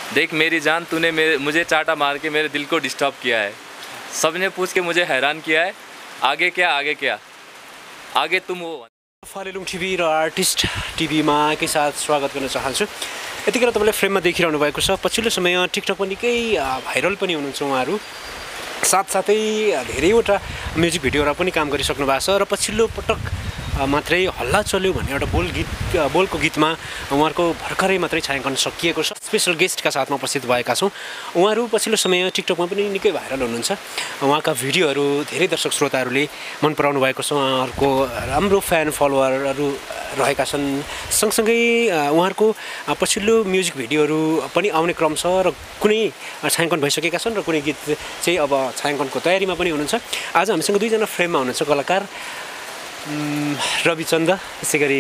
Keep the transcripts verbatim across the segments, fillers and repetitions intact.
देख मेरी जान तूने मेरे मुझे चाटा मार के मेरे दिल को डिस्टर्ब किया है, सबने पूछ के मुझे हैरान किया है, आगे क्या आगे क्या आगे तुम हो। फालेलुङ टिभी र आर्टिस्ट टिभीमा के साथ स्वागत गर्न चाहन्छु। यतिखेर तपाईँले फ्रेममा देखिरहनु भएको छ, पछिल्लो समय टिकटक पनि निकै भाइरल पनि हुनुहुन्छ उहाँहरू, साथसाथै धेरैवटा म्युजिक भिडियोहरू पनि काम गरिसक्नु भएको छ र पछिल्लो पटक मात्रै हल्ला चल्यो भन्ने एउटा बोल गीत बोलको गीतमा उहाँहरूको भर्खरै मात्रै छायाङ्कन सकिएको छ। स्पेसल गेस्टका साथमा उपस्थित भएका छौँ। उहाँहरू पछिल्लो समय टिकटकमा पनि निकै भाइरल हुनुहुन्छ। उहाँका भिडियोहरू धेरै दर्शक श्रोताहरूले मन पराउनु भएको छ, उहाँहरूको राम्रो फ्यान फलोवरहरू रहेका छन्। सँगसँगै उहाँहरूको पछिल्लो म्युजिक भिडियोहरू पनि आउने क्रम छ र कुनै छायाङ्कन भइसकेका छन् र कुनै गीत चाहिँ अब छायाङ्कनको तयारीमा पनि हुनुहुन्छ। आज हामीसँग दुईजना फ्रेममा हुनुहुन्छ कलाकार, रवि चन्द त्यसै गरी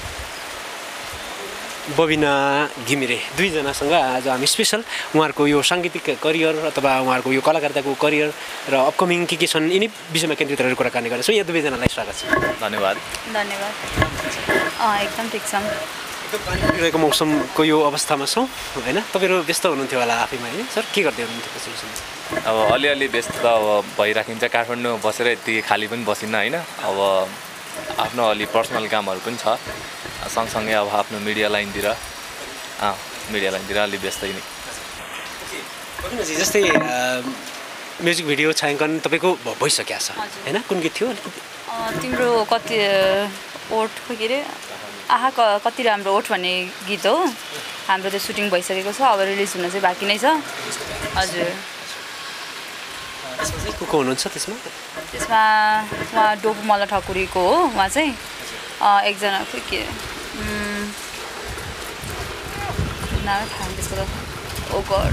बबिना घिमिरे, दुईजनासँग आज हामी स्पेसल उहाँहरूको यो साङ्गीतिक करियर अथवा उहाँहरूको यो कलाकारिताको करियर र अपकमिङ के के छन् यिनी विषयमा केन्द्रित रहेर कुराकानी गर्नेछौँ। यहाँ दुवैजनालाई स्वागत छ। धन्यवाद। धन्यवाद। एकदम ठिक छ। एकदम पानी परिरहेको मौसमको यो अवस्थामा छौँ होइन? तपाईँहरू व्यस्त हुनुहुन्थ्यो होला आफैमा होइन सर? के गर्दै हुनुहुन्थ्यो पछिल्लो समय? अब अलिअलि व्यस्त त अब भइराखिन्छ, काठमाडौँ बसेर यति खाली पनि बसिन्न होइन। अब आफ्नो अलि पर्सनल कामहरू पनि छ, सँगसँगै अब आफ्नो मिडिया लाइनतिर अँ मिडिया लाइनतिर अलि व्यस्तै नै। जस्तै म्युजिक भिडियो छायाङ्कन तपाईँको भइसकेको छ होइन? कुन गीत थियो? तिम्रो कति ओठ के अरे आहा कति राम्रो ओठ भन्ने गीत हो, हाम्रो त्यो सुटिङ भइसकेको छ, अब रिलिज हुन चाहिँ बाँकी नै छ। हजुर। को को हुनुहुन्छ त्यसमा? त्यसमा उहाँ डोपमल्ल ठकुरीको हो, उहाँ चाहिँ एकजना खोइ के नाम थाहा त्यसको त ओ गड।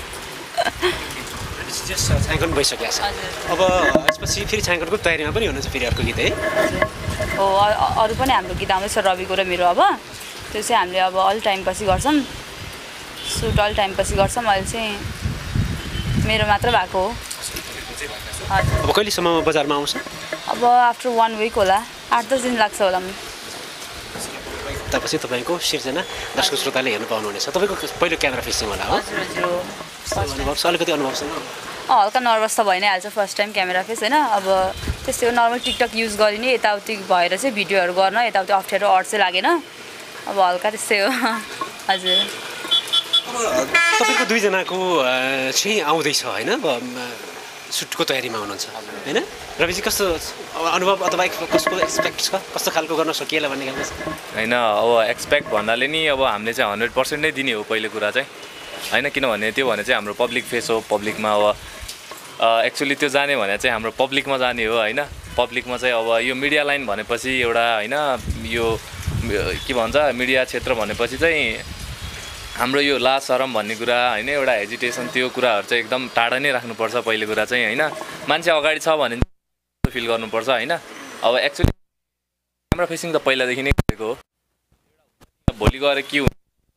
छायाङ्कन भइसकेको छ, अब यसपछि फेरि छायाङ्कनको तयारीमा पनि हुनुहुन्छ फेरि अर्को गीत है? हो, अरू पनि हाम्रो गीत आउँदैछ रविको र मेरो। अब त्यो चाहिँ हामीले अब अल टाइम पछि गर्छौँ, सुट अल टाइम पछि गर्छौँ। अहिले चाहिँ मेरो मात्र भएको हो। अब कहिलेसम्म बजारमा आउँछ? अब आफ्टर वान विक होला, आठ दस दिन लाग्छ होला। त्यसपछि तपाईँको सिर्जना दर्शक श्रोताले हेर्नु पाउनुहुनेछ। तपाईँको पहिलो क्यामेरा फेसिङ होला हो? अनुभव छ? अलिकति अनुभव छ? हल्का नर्भस त भइ नै हाल्छ फर्स्ट टाइम क्यामेरा फेस होइन। अब त्यस्तै हो, नर्मल टिकटक युज गरिने, यताउति भएर चाहिँ भिडियोहरू गर्न यताउति अप्ठ्यारो अरू चाहिँ लागेन। अब हल्का त्यस्तै हो। हजुर। तपाईँको दुईजनाको चाहिँ आउँदैछ होइन? अब सुटको तयारीमा हुनुहुन्छ होइन? रविजी कस्तो अनुभव अथवा कस्तो एक्सपेक्ट छ, कस्तो खालको गर्न सकिएला भन्ने खालको छ होइन? अब एक्सपेक्ट भन्नाले नि अब हामीले चाहिँ हन्ड्रेड पर्सेन्ट नै दिने हो पहिलो कुरा चाहिँ होइन, किनभने त्यो भने चाहिँ हाम्रो पब्लिक फेस हो। पब्लिकमा अब एक्चुअली त्यो जाने भने चाहिँ हाम्रो पब्लिकमा जाने हो होइन। पब्लिकमा चाहिँ अब यो मिडिया लाइन भनेपछि एउटा होइन, यो के भन्छ मिडिया क्षेत्र भनेपछि चाहिँ हाम्रो यो लाज शरम भन्ने कुरा होइन, एउटा हेजिटेसन, त्यो कुराहरू चाहिँ एकदम टाढा नै राख्नुपर्छ पहिलो कुरा चाहिँ होइन। मान्छे अगाडि छ भने फिल गर्नुपर्छ होइन। अब एक्चुअली क्यामेरा फेसिङ त पहिलादेखि नै गरेको हो, भोलि गएर के हुन्छ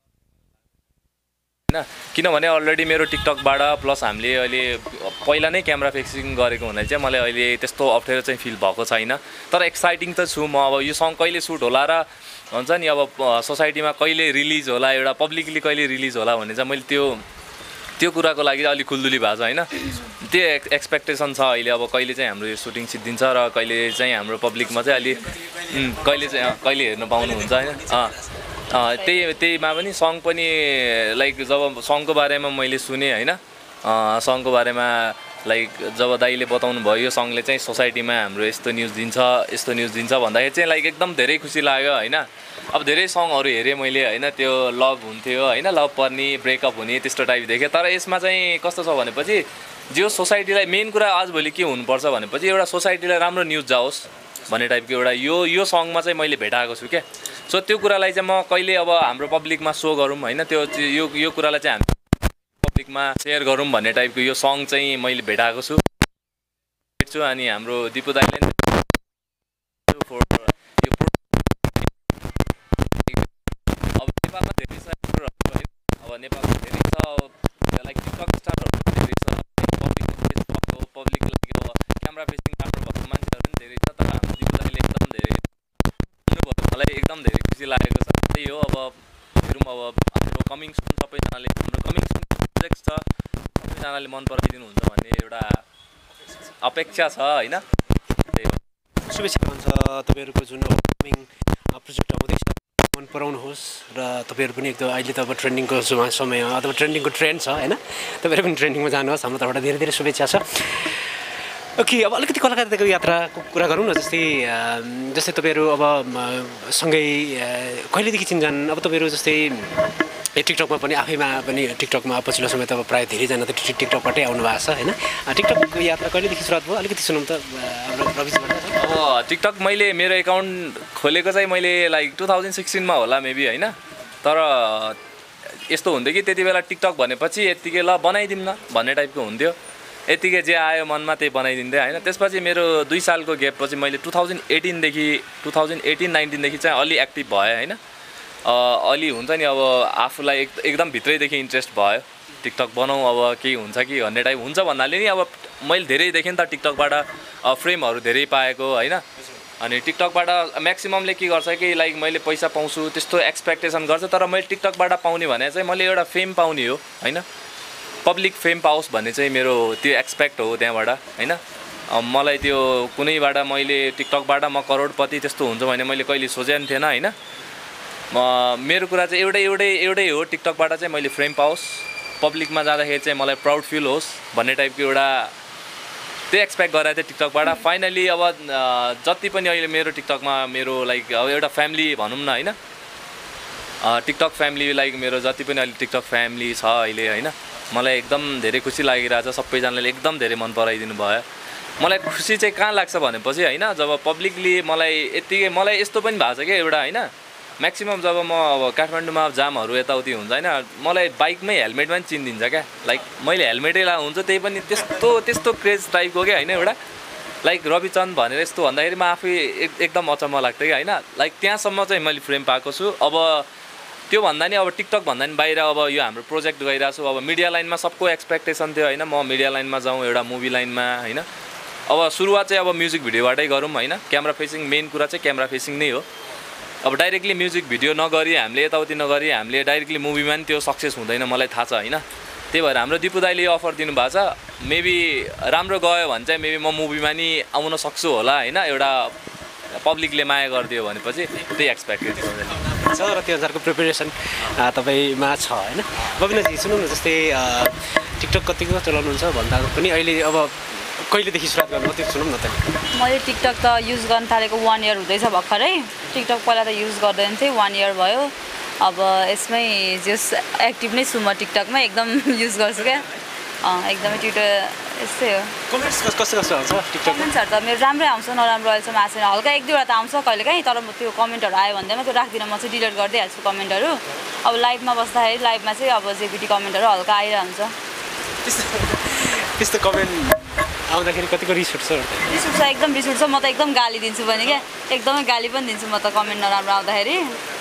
होइन, किनभने अलरेडी मेरो टिकटकबाट प्लस हामीले अहिले पहिला नै क्यामेरा फेसिङ गरेको हुनाले चाहिँ मलाई अहिले त्यस्तो अप्ठ्यारो चाहिँ फिल भएको छैन। तर एक्साइटिङ त छु म। अब यो सङ कहिले सुट होला र हुन्छ नि, अब सोसाइटीमा कहिले रिलिज होला, एउटा पब्लिकली कहिले रिलिज होला भन्ने चाहिँ मैले त्यो त्यो कुराको लागि अलिक खुल्दुली भएको छ होइन। त्यो एक्सपेक्टेसन छ अहिले। अब कहिले चाहिँ हाम्रो यो सुटिङ सिद्धिन्छ र कहिले चाहिँ हाम्रो पब्लिकमा चाहिँ अलि कहिले चाहिँ कहिले हेर्न पाउनुहुन्छ होइन। त्यही त्यहीमा पनि सङ पनि लाइक जब सङको बारेमा मैले सुनेँ होइन, सङको बारेमा लाइक जब दाइले बताउनु भयो यो सङले चाहिँ सोसाइटीमा हाम्रो यस्तो न्युज दिन्छ यस्तो न्युज दिन्छ भन्दाखेरि चाहिँ लाइक एकदम धेरै खुसी लाग्यो होइन। अब धेरै सङहरू हेरेँ मैले होइन, त्यो लभ हुन्थ्यो होइन, लभ पर्ने ब्रेकअप हुने त्यस्तो टाइप देखेँ। तर यसमा चाहिँ कस्तो छ भनेपछि जो सोसाइटीलाई मेन कुरा आजभोलि के हुनुपर्छ भनेपछि एउटा सोसाइटीलाई राम्रो न्युज जाओस् भन्ने टाइपको एउटा यो यो सङमा चाहिँ मैले भेटाएको छु क्या। सो त्यो कुरालाई चाहिँ म कहिले अब हाम्रो पब्लिकमा सो गरौँ होइन, त्यो यो यो कुरालाई चाहिँ हामी पब्लिकमा सेयर गरौँ भन्ने टाइपको यो सङ चाहिँ मैले भेटाएको छु। अनि हाम्रो दिपु दाइले अब नेपालमा धेरै छ है, अब नेपालमा धेरै छ लाइक टिकटक स्टारहरू धेरै छ, पब्लिक फेसबुकको पब्लिक लागि अब क्यामेरा फेसिङ राम्रो भएको मान्छेहरू पनि धेरै छ। तर हाम्रो दिपु दाइले एकदम धेरै मलाई एकदम धेरै खुसी लागेको छ। त्यही हो, अब हेरौँ अब हाम्रो कमिङ सुन सबैजनाले हाम्रो कमिङ सुन सबैजनाले मन पराइदिनुहुन्छ भन्ने एउटा अपेक्षा छ होइन। त्यही हो। शुभेच्छा हुन्छ तपाईँहरूको जुन अपकमिङ प्रोजेक्ट आउँदैछ मन पराउनुहोस् र तपाईँहरू पनि एकदम अहिले त अब ट्रेन्डिङको समय अथवा ट्रेन्डिङको ट्रेन्ड छ होइन, तपाईँहरू पनि ट्रेन्डिङमा जानुहोस्, हाम्रो तर्फबाट धेरै धेरै शुभेच्छा छ। ओके, अब अलिकति कलाकारिताको यात्राको कुरा गरौँ न। जस्तै जस्तै तपाईँहरू अब सँगै कहिलेदेखि चिन्जान, अब तपाईँहरू जस्तै ए टिकटकमा पनि आफैमा पनि टिकटकमा पछिल्लो समय त अब प्रायः धेरैजना त टिकटकबाटै आउनु भएको छ होइन। टिकटकको यात्रा कहिलेदेखि सुरुवात भयो अलिकति सुनौँ त हाम्रो रविजीबाट। अब टिकटक मैले मेरो एकाउन्ट खोलेको चाहिँ मैले लाइक टु थाउजन्ड सिक्सटिनमा होला मेबी होइन। तर यस्तो हुन्थ्यो कि त्यति बेला टिकटक भनेपछि यत्तिकै ल बनाइदिउँ न भन्ने टाइपको हुन्थ्यो, यत्तिकै जे आयो मनमा त्यही बनाइदिन्थेँ होइन। त्यसपछि मेरो दुई सालको ग्यापपछि मैले टु थाउजन्ड एटिनदेखि टु थाउजन्ड एटिन नाइन्टिनदेखि चाहिँ अलि एक्टिभ भएँ होइन। अलि हुन्छ नि अब आफूलाई एक एकदम भित्रैदेखि इन्ट्रेस्ट भयो टिकटक बनाउँ अब केही हुन्छ कि भन्ने टाइप हुन्छ भन्नाले नि अब मैले धेरै देखेँ नि त टिकटकबाट फ्रेमहरू धेरै पाएको होइन। अनि टिकटकबाट म्याक्सिममले के गर्छ कि लाइक मैले पैसा पाउँछु त्यस्तो एक्सपेक्टेसन गर्छ, तर मैले टिकटकबाट पाउने भने चाहिँ मैले एउटा फेम पाउने हो होइन, पब्लिक फेम पाओस् भन्ने चाहिँ मेरो त्यो एक्सपेक्ट हो त्यहाँबाट होइन। मलाई त्यो कुनैबाट मैले टिकटकबाट म करोडपति त्यस्तो हुन्छ भने मैले कहिले सोचेको थिएन होइन। म मेरो कुरा चाहिँ एउटै एउटै एउटै हो, टिकटकबाट चाहिँ मैले फ्रेम पाओस्, पब्लिकमा जाँदाखेरि चाहिँ मलाई प्राउड फिल होस् भन्ने टाइपको एउटा त्यो एक्सपेक्ट गरेको थिएँ टिकटकबाट। फाइनली अब जति पनि अहिले मेरो टिकटकमा मेरो लाइक अब एउटा फ्यामिली भनौँ न होइन, टिकटक फ्यामिली लाइक मेरो जति पनि अहिले टिकटक फ्यामिली छ अहिले होइन, मलाई एकदम धेरै खुसी लागिरहेछ। सबैजनाले एकदम धेरै मन पराइदिनु भयो। मलाई खुसी चाहिँ कहाँ लाग्छ भनेपछि होइन, जब पब्लिकली मलाई यत्तिकै मलाई यस्तो पनि भएको छ क्या एउटा होइन, म्याक्सिमम् जब म अब काठमाडौँमा जामहरू यताउति हुन्छ होइन, मलाई बाइकमै हेलमेटमा पनि चिनिदिन्छ क्या। लाइक मैले हेलमेटै ला हुन्छ त्यही पनि त्यस्तो त्यस्तो क्रेज टाइपको क्या होइन एउटा, लाइक रवि चन्द भनेर यस्तो भन्दाखेरि म आफै एकदम अचम्म लाग्थ्यो क्या होइन। लाइक त्यहाँसम्म चाहिँ मैले फ्रेम पाएको छु। अब त्यो भन्दा नि अब टिकटक भन्दा नि बाहिर अब यो हाम्रो प्रोजेक्ट गइरहेको छु। अब मिडिया लाइनमा सबको एक्सपेक्टेसन थियो होइन, म मिडिया लाइनमा जाउँ एउटा मुभी लाइनमा होइन। अब सुरुवात चाहिँ अब म्युजिक भिडियोबाटै गरौँ होइन, क्यामेरा फेसिङ मेन कुरा चाहिँ क्यामेरा फेसिङ नै हो। अब डाइरेक्टली म्युजिक भिडियो नगरी हामीले यताउति नगरी हामीले डाइरेक्टली मुभीमा नि त्यो सक्सेस हुँदैन मलाई थाहा छ होइन। त्यही भएर हाम्रो दिपु दाइले अफर दिनुभएको छ, मेबी राम्रो गयो भने चाहिँ मेबी म मुभीमा नि आउन सक्छु होला होइन। एउटा पब्लिकले माया गरिदियो भनेपछि त्यही एक्सपेक्टेड छ र त्यो अनुसारको प्रिपेरेसन तपाईँमा छ होइन। बबिनाजी सुनौँ न, जस्तै टिकटक कतिको चलाउनुहुन्छ भन्दा पनि अहिले अब कहिलेदेखि सुरुवात गर्नु त्यो सुनौँ न त। मैले टिकटक त युज गर्न थालेको वान इयर हुँदैछ भर्खरै। टिकटक पहिला त युज गर्दैन थिएँ, वान इयर भयो। अब यसमै जस एक्टिभ नै छु म टिकटकमा, एकदम युज गर्छु क्या एकदमै। ट्विटर यस्तै हो। कमेन्ट्स कस्तो कस्तो आउँछ टिकटक? कमेन्ट्सहरू त मेरो राम्रै आउँछ, नराम्रो अहिलेसम्म आएको छैन। हल्का एक दुईवटा त आउँछ कहिले काहीँ, तर म त्यो कमेन्टहरू आयो भन्दैमा त्यो राख्दिनँ, म चाहिँ डिलिट गरिदिइहाल्छु कमेन्टहरू। अब लाइभमा बस्दाखेरि लाइभमा चाहिँ अब जेपिटी कमेन्टहरू हल्का आइरहन्छ। त्यस्तो कमेन्ट आउँदाखेरि कतिको रिस उठ्छ? रिस उठ्छ, एकदम रिस उठ्छ। म त एकदम गाली दिन्छु भने क्या, एकदमै गाली पनि दिन्छु म त कमेन्ट नराम्रो आउँदाखेरि।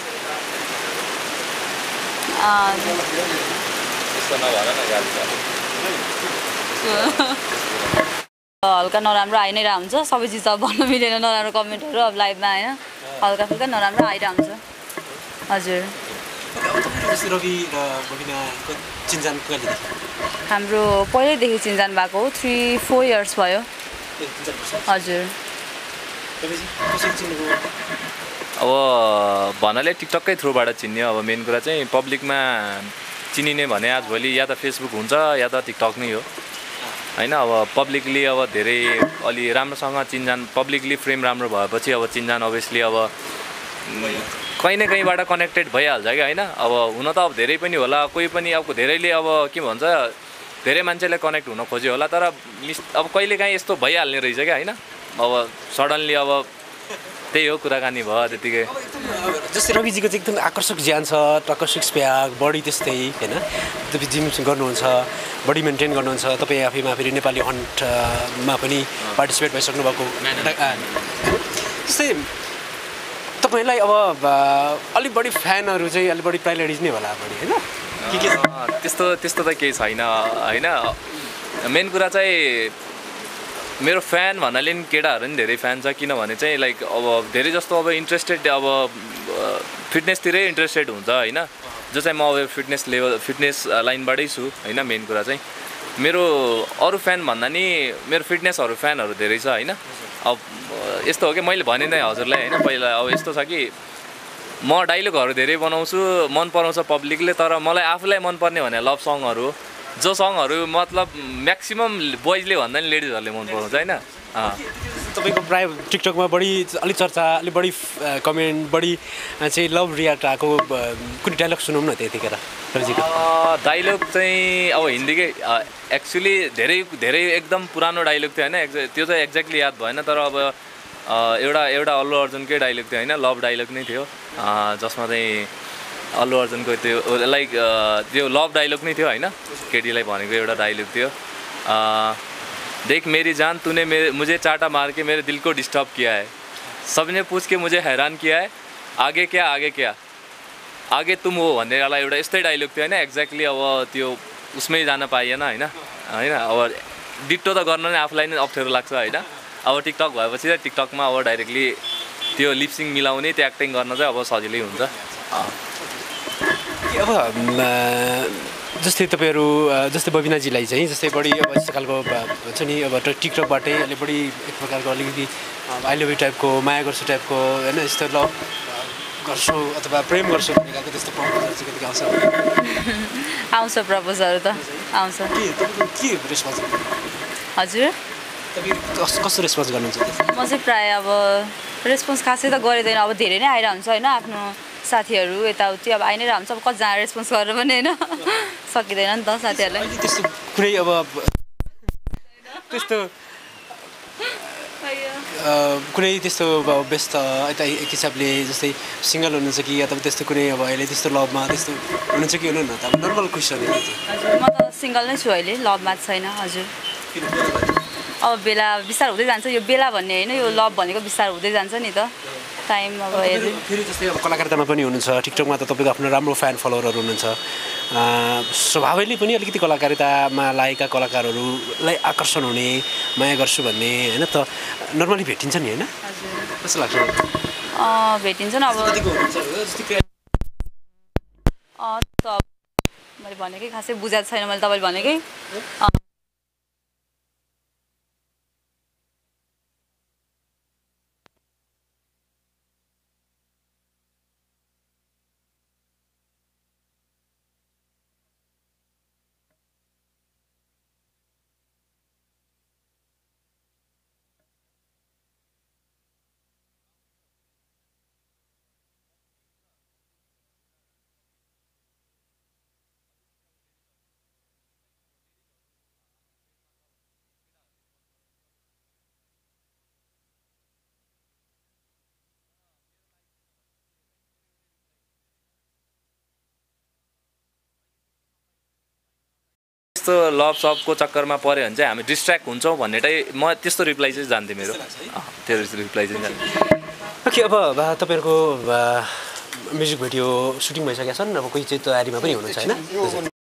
हल्का नराम्रो आइ नै रहन्छ, सबै चिज त भन्नु मिलेन नराम्रो कमेन्टहरू अब लाइभमा होइन, हल्का फुल्का नराम्रो आइरहन्छ। हजुर। रवि र बबिनाको चिन्जान कहिलेदेखि? हाम्रो पहिल्यैदेखि चिन्जान भएको हो, थ्री फोर इयर्स भयो। हजुर। अब भन्नाले टिकटककै थ्रुबाट चिन्ने अब मेन कुरा चाहिँ पब्लिकमा चिनिने भने आजभोलि या त फेसबुक हुन्छ या त टिकटक नै हो होइन। अब पब्लिकली अब धेरै अलि राम्रोसँग चिन्जान, पब्लिकली फ्रेम राम्रो भएपछि अब चिन्जान अभियसली अब कहीँ न कहीँबाट कनेक्टेड भइहाल्छ क्या होइन। अब हुन त अब धेरै पनि होला, कोही पनि अब धेरैले अब के भन्छ धेरै मान्छेले कनेक्ट हुन खोज्यो होला, तर मिस अब कहिले काहीँ यस्तो भइहाल्ने रहेछ क्या होइन। अब सडन्ली अब त्यही हो कुराकानी भयो त्यतिकै। जस्तै रविजीको चाहिँ एकदम आकर्षक ज्यान छ, टक्क सिक्स प्याक, बडी त्यस्तै होइन, तपाईँ जिम गर्नुहुन्छ, बडी मेन्टेन गर्नुहुन्छ, तपाईँ आफैमा फेरि नेपाली हन्टमा पनि पार्टिसिपेट भइसक्नु भएको। जस्तै तपाईँलाई अब अलिक बढी फ्यानहरू चाहिँ अलिक बढी प्राय लेडिज नै होला बढी होइन? के के त्यस्तो त्यस्तो त केही छैन होइन। मेन कुरा चाहिँ मेरो फ्यान भन्नाले नि केटाहरू नि धेरै फ्यान छ, किनभने चाहिँ लाइक अब धेरै जस्तो अब इन्ट्रेस्टेड अब फिटनेसतिरै इन्ट्रेस्टेड हुन्छ होइन, जो चाहिँ म अब फिटनेस लेभल फिटनेस लाइनबाटै छु होइन। मेन कुरा चाहिँ मेरो अरू फ्यान भन्दा नि मेरो फिटनेसहरू फ्यानहरू धेरै छ होइन। अब यस्तो हो कि मैले भने नै हजुरलाई होइन पहिला, अब यस्तो छ कि म डाइलगहरू धेरै बनाउँछु, मन पराउँछ पब्लिकले, तर मलाई आफूलाई मनपर्ने भने लभ सङहरू, जो सङहरू मतलब म्याक्सिमम् बोइजले भन्दा नि लेडिजहरूले मन पराउँछ होइन। तपाईँको प्रायः टिकटकमा बढी अलिक चर्चा, अलिक बढी कमेन्ट, बढी चाहिँ लभ रियाक्ट आएको कुनै डाइलग सुनौँ न त्यतिखेर रविजीको। डाइलग चाहिँ अब हिन्दीकै एक्चुली धेरै धेरै एकदम पुरानो डाइलग थियो होइन, एक्ज्या त्यो चाहिँ एक्ज्याक्टली याद भएन, तर अब एउटा एउटा अल्लु अर्जुनकै डाइलग थियो होइन, लभ डाइलग नै थियो, जसमा चाहिँ अल्लु अर्जुनको त्यो लाइक त्यो लभ डाइलग नै थियो होइन, केटीलाई भनेको एउटा डाइलग थियो। देख मेरी जान तूने मेरे मुझे चाटा मार के मेरे दिल को डिस्टर्ब किया है, सबने पूछ के मुझे हैरान किया है, आगे क्या आगे क्या आगे तुम हो भन्ने वाला एउटा यस्तै डाइलग थियो होइन। एक्ज्याक्टली अब त्यो उसमै जान पाइएन होइन होइन अब डिक्टो त गर्न नै आफूलाई नै अप्ठ्यारो लाग्छ होइन। अब टिकटक भएपछि चाहिँ टिकटकमा अब डाइरेक्टली त्यो लिपसिङ मिलाउने, त्यो एक्टिङ गर्न चाहिँ अब सजिलै हुन्छ। अब जस्तै तपाईँहरू जस्तै बबिनाजीलाई चाहिँ जस्तै बढी अब यस्तो खालको हुन्छ नि, अब टिकटकबाटै अलिक बढी एक प्रकारको अलिकति आई लभ यु टाइपको, माया गर्छु टाइपको होइन, यस्तो लभ गर्छु अथवा प्रेम गर्छु भन्ने खालको त्यस्तो प्रपोजल चाहिँ कतिको आउँछ? आउँछ प्रपोजल त आउँछ। के रेस्पोन्स हजुर तपाईँ कस्तो रेस्पोन्स गर्नुहुन्छ? म चाहिँ प्रायः अब रेस्पोन्स खासै त गरिँदैन, अब धेरै नै आइरहन्छ होइन, आफ्नो साथीहरू यताउति अब आइ नै रहन्छ, अब कतिजना रेस्पोन्स गरेर पनि होइन सकिँदैन नि त साथीहरूलाई। त्यस्तो कुनै अब त्यस्तो कुनै त्यस्तो अब व्यस्त यता एक हिसाबले जस्तै सिङ्गल हुनुहुन्छ कि अथवा त्यस्तो कुनै अब अहिले त्यस्तो लभमा त्यस्तो हुनुहुन्छ कि हुनुहुन्न? त अब नर्मल क्वेसन हो। हजुर म त सिङ्गल नै छु अहिले, लभमा छैन। हजुर अब बेला बिस्तार हुँदै जान्छ, यो बेला भन्ने होइन, यो लभ भनेको बिस्तार हुँदै जान्छ नि त टाइम। अब फेरि जस्तै अब कलाकारितामा पनि हुनुहुन्छ, टिकटकमा त तपाईँको आफ्नो राम्रो फ्यान फलोवरहरू हुनुहुन्छ, स्वभावैले पनि अलिकति कलाकारितामा लागेका कलाकारहरूलाई आकर्षण हुने, माया गर्छु भन्ने होइन त नर्मली भेटिन्छ नि होइन? कस्तो लाग्छ? भेटिन्छ नि अब त मैले भनेकै खासै बुझाएको छैन मैले तपाईँले भनेकै। त्यस्तो लभ सबको चक्करमा पऱ्यो भने चाहिँ हामी डिस्ट्र्याक्ट हुन्छौँ भन्ने चाहिँ म त्यस्तो रिप्लाई चाहिँ जान्थेँ मेरो, त्यो रिप्लाई चाहिँ जान्थेँ। ओके, अब तपाईँहरूको म्युजिक भिडियो सुटिङ भइसकेका छन्, अब कोही चाहिँ तयारीमा पनि हुनुहुन्छ होइन?